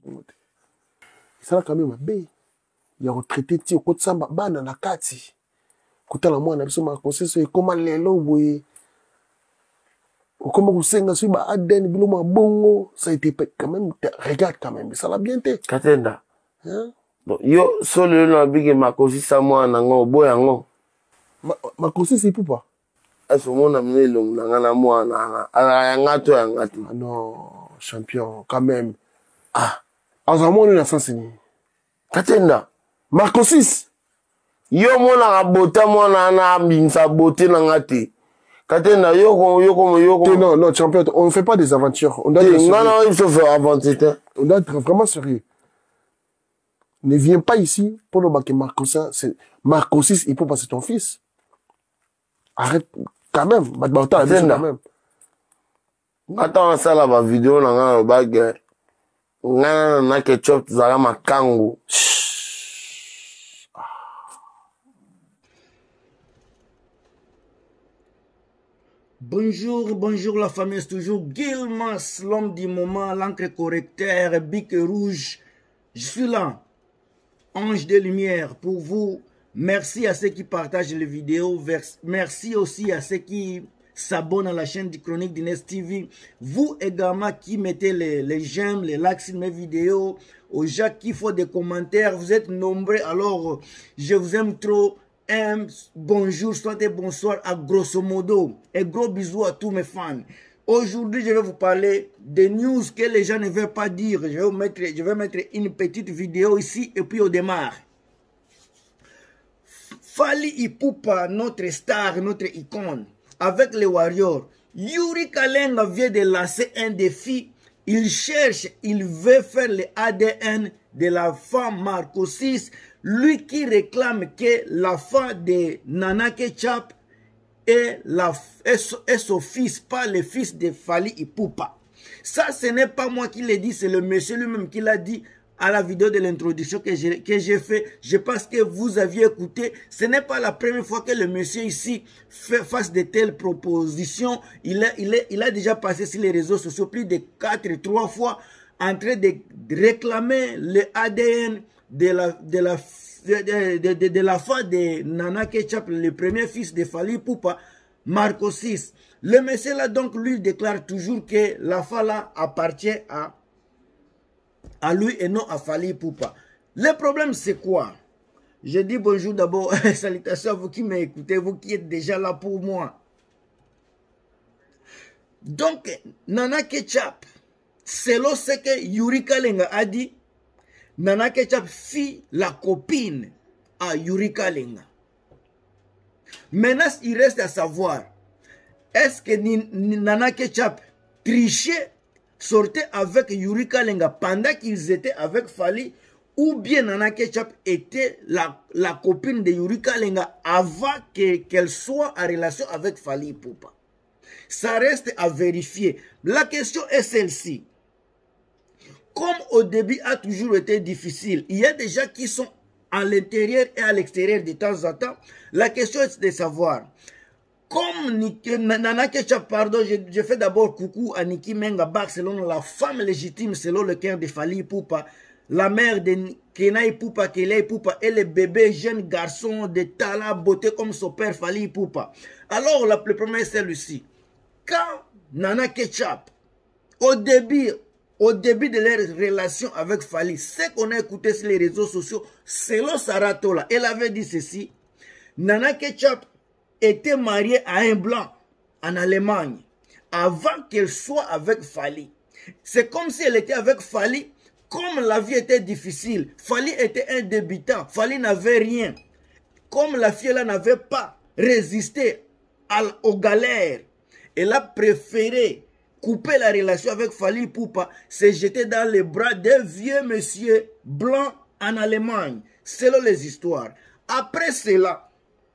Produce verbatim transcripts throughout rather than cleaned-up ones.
Ça là quand même bé. Il y a retraité ti au côté samba bana na kati. Kutala mwana biso ma conseil comment lelo boye. Comment vous senga sur ba aden bilo ma bongo, ça a été quand même regarde quand même, ça l'a bien été. Katenda. Hein? Bon, yo solo na bigi makosi sa mwana ngo boya ngo. Ma makosi c'est pour pas. Est-ce que mon ami long na ngana mwana ala ngato ya ngati. Ah non, champion quand même. Ah, azamo ni na sansini. Katenda. Marcosis. Yo mona bota mona na binsa boté na ngati. Katenda yo yo yo non non champion, on ne fait pas des aventures. On doit être non non, il faut faire aventure. On doit être vraiment sérieux. Ne viens pas ici pour le bac Marcosis, c'est Marcosis, il peut passer ton fils. Arrête quand même, Batbauta quand même. Attends ça là ma vidéo na ngana bag. Ngana na ketchup zala makango. Bonjour, bonjour la famille, c'est toujours Gilmas, l'homme du moment, l'encre correcteur, bic rouge. Je suis là, ange de lumière pour vous. Merci à ceux qui partagent les vidéos. Merci aussi à ceux qui s'abonnent à la chaîne du Chronique d'Inès T V. Vous également qui mettez les, les j'aime, les likes sur mes vidéos. Aux gens qui font des commentaires, vous êtes nombreux. Alors, je vous aime trop. Un bonjour, soit et bonsoir à grosso modo. Et gros bisous à tous mes fans. Aujourd'hui, je vais vous parler des news que les gens ne veulent pas dire. Je vais, vous mettre, je vais mettre une petite vidéo ici et puis on démarre. Fally Ipupa, notre star, notre icône, avec les Warriors. Yuri Kalenga vient de lancer un défi. Il cherche, il veut faire le A D N de la femme Marcosis. Lui qui réclame que la femme de Nana Ketchup est, la, est, son, est son fils, pas le fils de Fally Ipupa. Ça, ce n'est pas moi qui l'ai dit, c'est le monsieur lui-même qui l'a dit à la vidéo de l'introduction que j'ai que j'ai fait. Je pense que vous aviez écouté. Ce n'est pas la première fois que le monsieur ici fait face de telles propositions. Il a, il, est, il a déjà passé sur les réseaux sociaux plus de quatre, trois fois en train de réclamer le A D N de la, de la, de, de, de, de la femme de Nana Ketchup, le premier fils de Fally Ipupa, Marcosis. Le monsieur là donc lui déclare toujours que la femme là appartient à, à lui et non à Fally Ipupa. Le problème c'est quoi? Je dis bonjour d'abord, salutations à vous qui m'écoutez, vous qui êtes déjà là pour moi. Donc Nana Ketchup, selon ce que Yuri Kalenga a dit, Nana Ketchup fit la copine à Yuri Kalenga. Maintenant, il reste à savoir, est-ce que Nana Ketchup trichait, sortait avec Yuri Kalenga pendant qu'ils étaient avec Fally, ou bien Nana Ketchup était la, la copine de Yuri Kalenga avant qu'elle qu'elle soit en relation avec Fally Ipupa. Ça reste à vérifier. La question est celle-ci. Comme au début a toujours été difficile, il y a des gens qui sont à l'intérieur et à l'extérieur de temps en temps. La question est de savoir, comme Nana Ketchup, pardon, je, je fais d'abord coucou à Niki Mengabak, selon la femme légitime, selon le cœur de Fally Ipupa, la mère de Kena Ipupa, Kela Ipupa, et le bébé jeune garçon de talent, beauté comme son père Fally Ipupa. Alors, la, le premier c'est celui-ci. Quand Nana Ketchup, au début, Au début de leur relation avec Fally, ce qu'on a écouté sur les réseaux sociaux, selon Sarah Tola, elle avait dit ceci. Nana Ketchup était mariée à un blanc en Allemagne avant qu'elle soit avec Fally. C'est comme si elle était avec Fally, comme la vie était difficile. Fally était un débutant, Fally n'avait rien. Comme la fille là n'avait pas résisté à, aux galères, elle a préféré couper la relation avec Fally Ipupa, se jeter dans les bras d'un vieux monsieur blanc en Allemagne, selon les histoires. Après cela,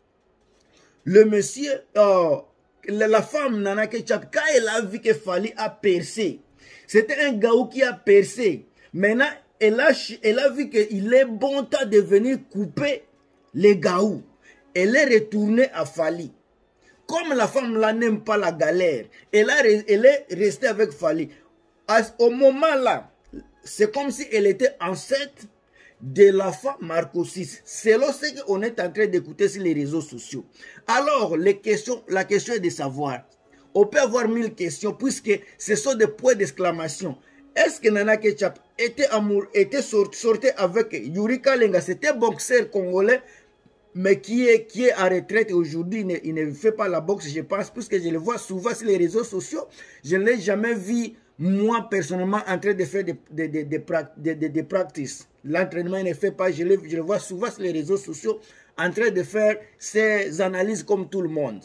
le monsieur, euh, la, la femme Nana Ketchup, quand elle a vu que Fally a percé, c'était un gaou qui a percé. Maintenant, elle a, elle a vu qu'il est bon temps de venir couper les gaous. Elle est retournée à Fally. Comme la femme là n'aime pas la galère, elle, a, elle est restée avec Fally. Au moment là, c'est comme si elle était enceinte de l'enfant Marco six. C'est là ce qu'on est en train d'écouter sur les réseaux sociaux. Alors, les questions, la question est de savoir. On peut avoir mille questions puisque ce sont des points d'exclamation. Est-ce que Nana Ketchup était, amour, était sorti, sorti avec Yuri Kalenga? C'était un boxeur congolais, mais qui est, qui est à retraite aujourd'hui. Il, il ne fait pas la boxe, je pense, puisque je le vois souvent sur les réseaux sociaux. Je ne l'ai jamais vu, moi, personnellement, en train de faire des, des, des, des, des, des, des practices. L'entraînement, il ne fait pas. Je le, je le vois souvent sur les réseaux sociaux en train de faire ses analyses comme tout le monde.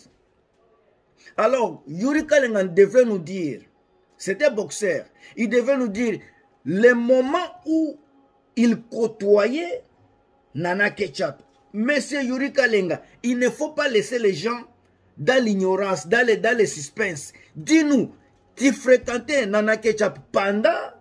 Alors, Yuri Kalenga devrait nous dire, c'était boxeur, il devait nous dire les moments où il côtoyait Nana Ketchup. Monsieur Yuri Kalenga, il ne faut pas laisser les gens dans l'ignorance, dans les, dans les suspens. Dis-nous, tu fréquentais Nana Ketchup pendant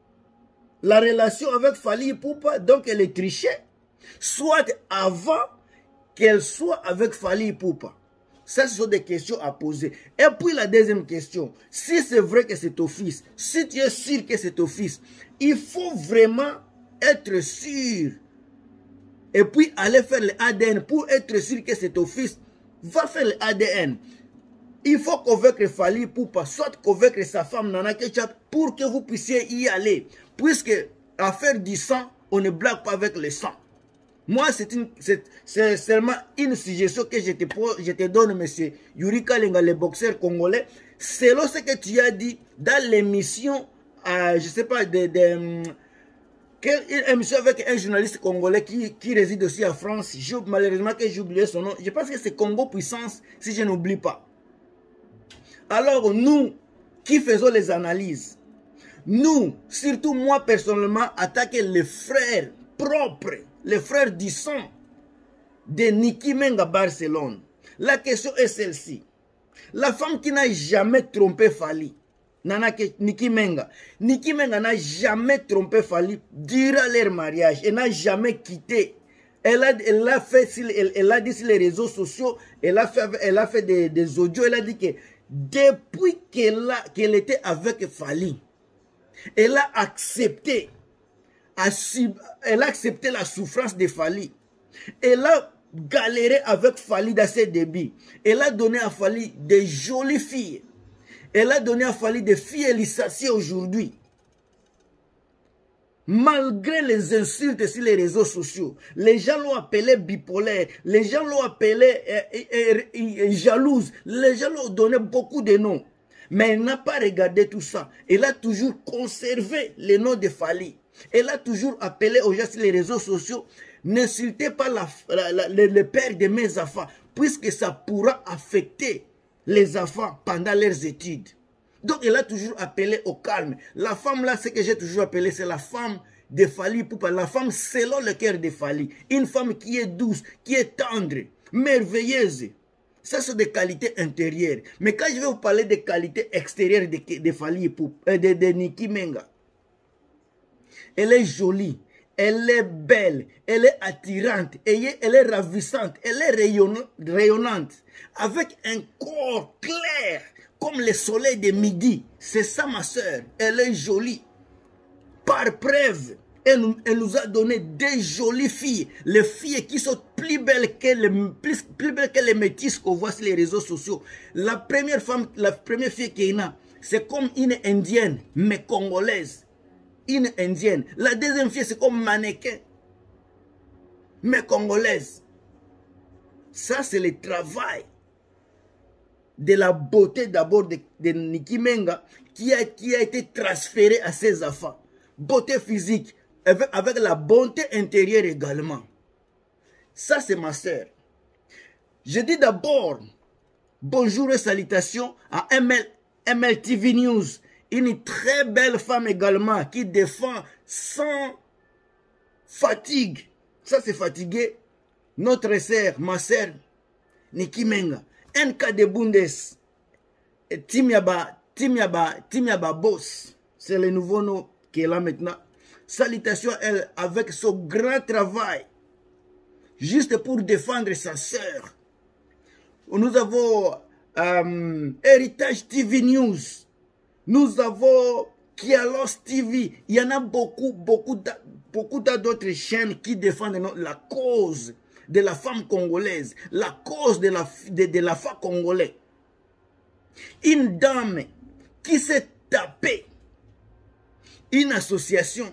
la relation avec Fally Ipupa, donc elle est trichée, soit avant qu'elle soit avec Fally Ipupa. Ça, ce sont des questions à poser. Et puis la deuxième question, si c'est vrai que c'est ton fils, si tu es sûr que c'est ton fils, il faut vraiment être sûr. Et puis aller faire le A D N pour être sûr que c'est ton fils. Va faire le A D N. Il faut convaincre Fally Ipupa, soit convaincre sa femme Nana Ketchup pour que vous puissiez y aller. Puisque à faire du sang, on ne blague pas avec le sang. Moi, c'est seulement une suggestion que je te, je te donne, monsieur Yuri Kalenga, le boxeur congolais. Selon ce que tu as dit dans l'émission, euh, je ne sais pas, de, de, quelle émission avec un journaliste congolais qui, qui réside aussi en France. Malheureusement que j'ai oublié son nom. Je pense que c'est Congo Puissance, si je n'oublie pas. Alors, nous qui faisons les analyses, nous, surtout moi personnellement, attaquer les frères propres, les frères du sang de Niki Menga Barcelone. La question est celle-ci. La femme qui n'a jamais trompé Fally, Nana Niki Menga. Niki Menga n'a jamais trompé Fally durant leur mariage. Elle n'a jamais quitté. Elle a, elle a fait, elle, elle a dit sur les réseaux sociaux, elle a fait, elle a fait des, des audios, elle a dit que depuis qu'elle qu'elle était avec Fally, elle a accepté, elle a accepté la souffrance de Fally. Elle a galéré avec Fally dans ses débuts. Elle a donné à Fally des jolies filles. Elle a donné à Fally des filles lissacées aujourd'hui. Malgré les insultes sur les réseaux sociaux, les gens l'ont appelé bipolaire, les gens l'ont appelé euh, euh, euh, jalouse, les gens l'ont donné beaucoup de noms. Mais elle n'a pas regardé tout ça. Elle a toujours conservé le nom de Fally. Elle a toujours appelé aux gens sur les réseaux sociaux, n'insultez pas la, la, la, le, le père de mes enfants, puisque ça pourra affecter les enfants pendant leurs études. Donc elle a toujours appelé au calme. La femme là, ce que j'ai toujours appelé, c'est la femme de Fally Ipupa, la femme selon le cœur de Fally. Une femme qui est douce, qui est tendre, merveilleuse. Ça, c'est des qualités intérieures. Mais quand je vais vous parler des qualités extérieures de, de Fally Ipupa, de, de Niki Menga, elle est jolie, elle est belle, elle est attirante, elle est, elle est ravissante, elle est rayonnante, avec un corps clair, comme le soleil de midi. C'est ça, ma soeur. Elle est jolie. Par preuve, elle nous, elle nous a donné des jolies filles. Les filles qui sont plus belles que les, plus, plus belles que les métisses qu'on voit sur les réseaux sociaux. La première femme, la première fille qu'elle a, c'est comme une indienne, mais congolaise. Une indienne. La deuxième fille, c'est comme mannequin, mais congolaise. Ça, c'est le travail de la beauté d'abord de, de Niki Menga qui a, qui a été transférée à ses enfants. Beauté physique, avec, avec la bonté intérieure également. Ça, c'est ma soeur. Je dis d'abord bonjour et salutations à M L, M L T V News, une très belle femme également qui défend sans fatigue. Ça, c'est fatigué. Notre sœur, ma sœur, Niki Menga. N K de Bundes, Timiaba, Timiaba, Timiaba Boss, c'est le nouveau nom qu'elle a maintenant. Salutations à elle avec son grand travail, juste pour défendre sa sœur. Nous avons euh, Héritage T V News, nous avons qui a Lost T V. Il y en a beaucoup, beaucoup, beaucoup d'autres chaînes qui défendent la cause de la femme congolaise, la cause de la, de, de la femme congolaise. Une dame qui s'est tapée une association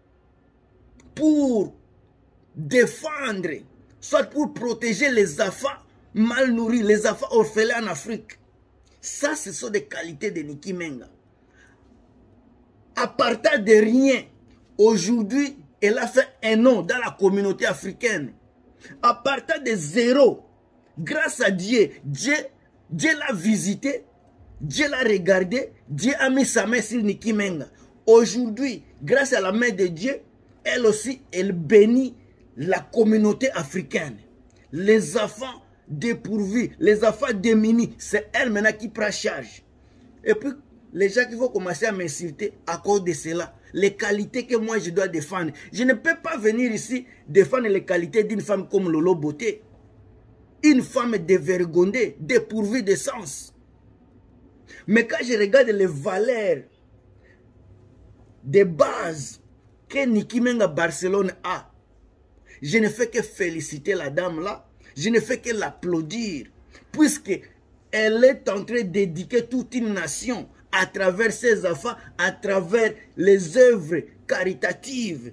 pour défendre, soit pour protéger les enfants mal nourris, les enfants orphelins en Afrique. Ça, ce sont des qualités de Niki Menga. À partir de rien, aujourd'hui, elle a fait un nom dans la communauté africaine. À partir de zéro, grâce à Dieu, Dieu, Dieu l'a visité, Dieu l'a regardé, Dieu a mis sa main sur Niki Menga. Aujourd'hui, grâce à la main de Dieu, elle aussi, elle bénit la communauté africaine. Les enfants dépourvus, les enfants démunis, c'est elle maintenant qui prend charge. Et puis, les gens qui vont commencer à m'insulter à cause de cela, les qualités que moi je dois défendre. Je ne peux pas venir ici défendre les qualités d'une femme comme Lolo Beauté. Une femme dévergondée, dépourvue de sens. Mais quand je regarde les valeurs de base que Niki Menga Barcelone a, je ne fais que féliciter la dame là. Je ne fais que l'applaudir. Puisque elle est en train d'éduquer toute une nation à travers ses enfants, à travers les œuvres caritatives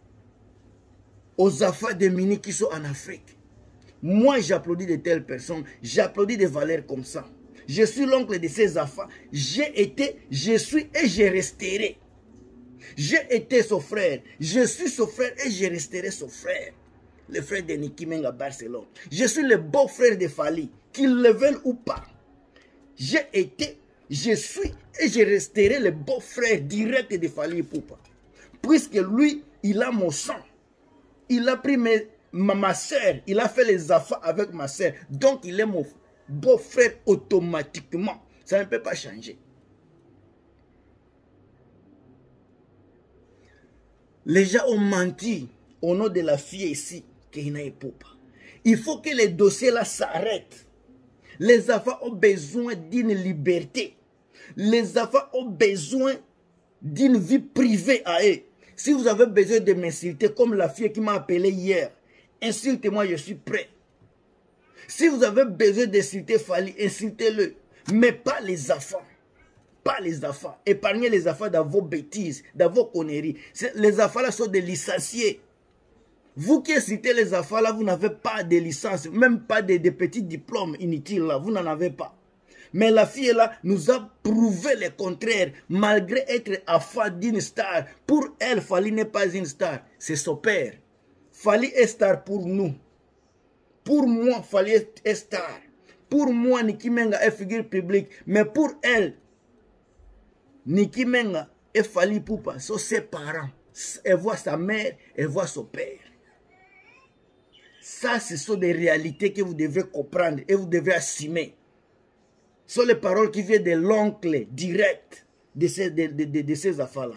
aux enfants démunis qui sont en Afrique. Moi, j'applaudis de telles personnes. J'applaudis des valeurs comme ça. Je suis l'oncle de ces enfants. J'ai été, je suis et je resterai. J'ai été son frère. Je suis son frère et je resterai son frère. Le frère de Niki Menga Barcelone. Je suis le beau-frère de Fally, qu'ils le veulent ou pas. J'ai été, je suis et je resterai le beau-frère direct de Fally Ipupa. Puisque lui, il a mon sang. Il a pris mes, ma, ma soeur, il a fait les affaires avec ma soeur. Donc il est mon beau-frère automatiquement. Ça ne peut pas changer. Les gens ont menti au nom de la fille ici. Il faut que les dossiers là s'arrêtent. Les enfants ont besoin d'une liberté. Les enfants ont besoin d'une vie privée à eux. Si vous avez besoin de m'insulter comme la fille qui m'a appelé hier, insultez-moi, je suis prêt. Si vous avez besoin d'insulter Fally, insultez-le. Mais pas les enfants. Pas les enfants. Épargnez les enfants dans vos bêtises, dans vos conneries. Les enfants là sont des licenciés. Vous qui citez les enfants là, vous n'avez pas de licence, même pas de, de petits diplômes inutiles là, vous n'en avez pas. Mais la fille là nous a prouvé le contraire, malgré être enfant d'une star. Pour elle, Fally n'est pas une star, c'est son père. Fally est star pour nous. Pour moi, Fally est star. Pour moi, Niki Menga est figure publique. Mais pour elle, Niki Menga et Fally Ipupa sont ses parents. Elle voit sa mère, elle voit son père. Ça, ce sont des réalités que vous devez comprendre et vous devez assumer. Ce sont les paroles qui viennent de l'oncle direct de ces, de, de, de, de ces affaires-là.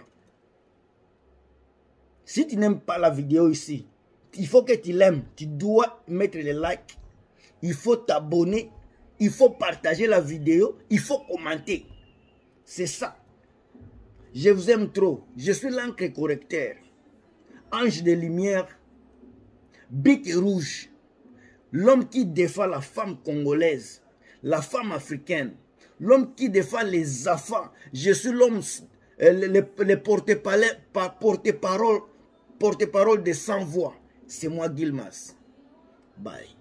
Si tu n'aimes pas la vidéo ici, il faut que tu l'aimes. Tu dois mettre le like. Il faut t'abonner. Il faut partager la vidéo. Il faut commenter. C'est ça. Je vous aime trop. Je suis l'encre correcteur. Ange de lumière. Bic rouge, l'homme qui défend la femme congolaise, la femme africaine, l'homme qui défend les enfants. Je suis l'homme, euh, le, le, le porte-parole porte-parole porte-parole de sans voix. C'est moi, Gilmas. Bye.